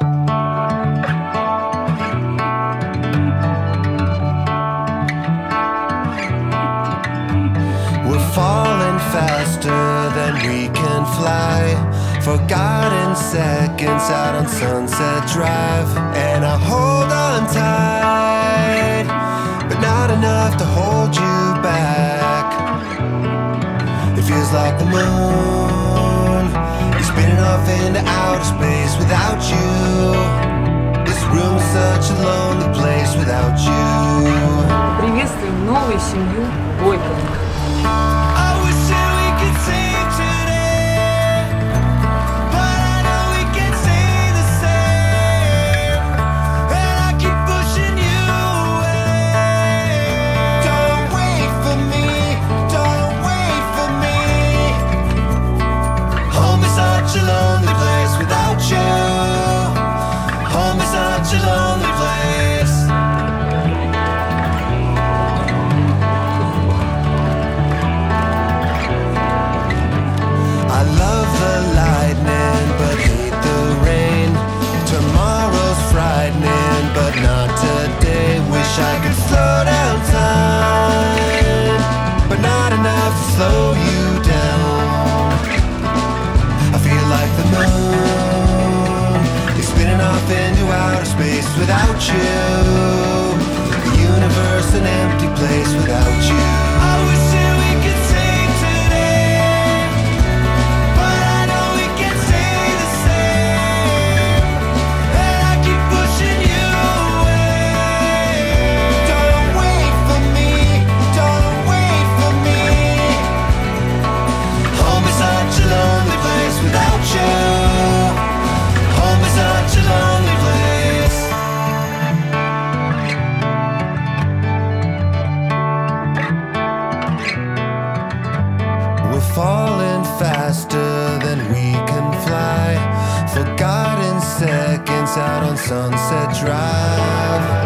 We're falling faster than we can fly, forgotten seconds out on Sunset Drive. And I hold on tight, but not enough to hold you back. It feels like the moon is spinning off into outer space without you. This room is such a lonely place without you. Приветствуем новую семью Бойковых. I could slow down time, but not enough to slow you down. I feel like the moon is spinning off into outer space without you. The universe an empty place without you. I wish that we could save today, but I know we can't stay the same. And I keep pushing you. Falling faster than we can fly, forgotten seconds out on Sunset Drive.